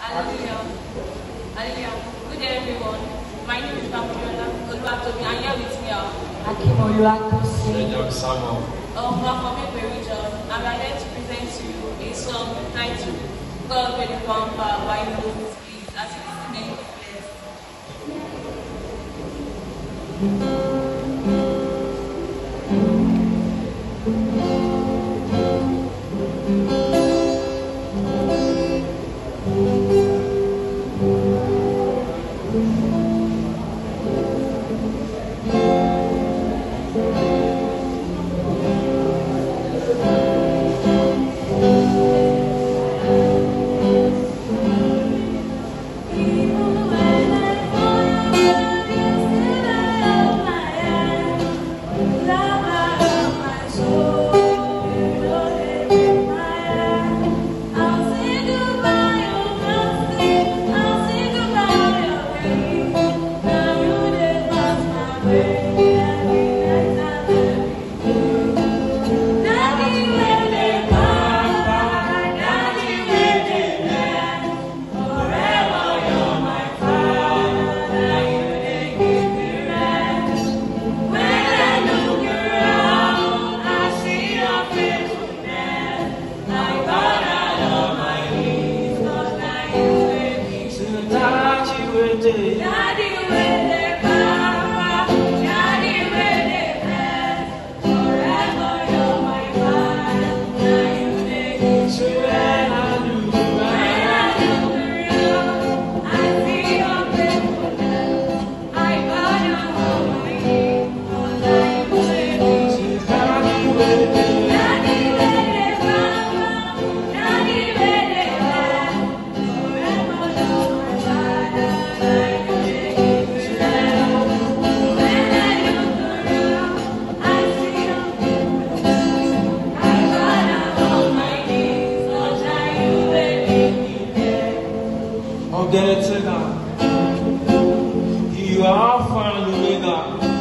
Hallelujah. Hallelujah. Good day, everyone. My name is Pamela Oluwatobi, and here with me are Akim Oluwatosi. Samuel. From Ekpe region, and we are here to present to you a song titled God Will Pamper by Moses Please, as it is named You are Alpha and Omega.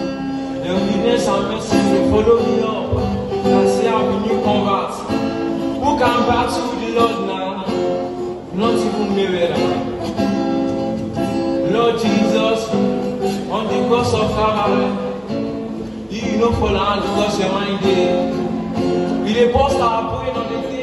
The goodness and mercy will follow me up and say I'm a new convert. Who can battle the Lord now? Not even Mayweather. Lord Jesus, on the cross of Calvary, you know for land because your mind there. We dey bust our brain on the